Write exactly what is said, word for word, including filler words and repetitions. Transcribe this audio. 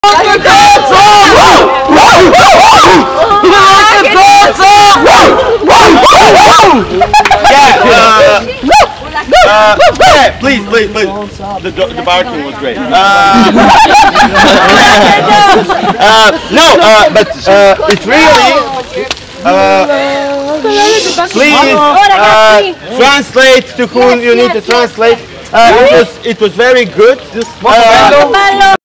Uh, yeah, please, please, please. The, the barking was great. Uh, uh, no, uh, but uh, it's really. Uh, please uh, translate to whom you need to translate. Uh, it was it was very good. Uh,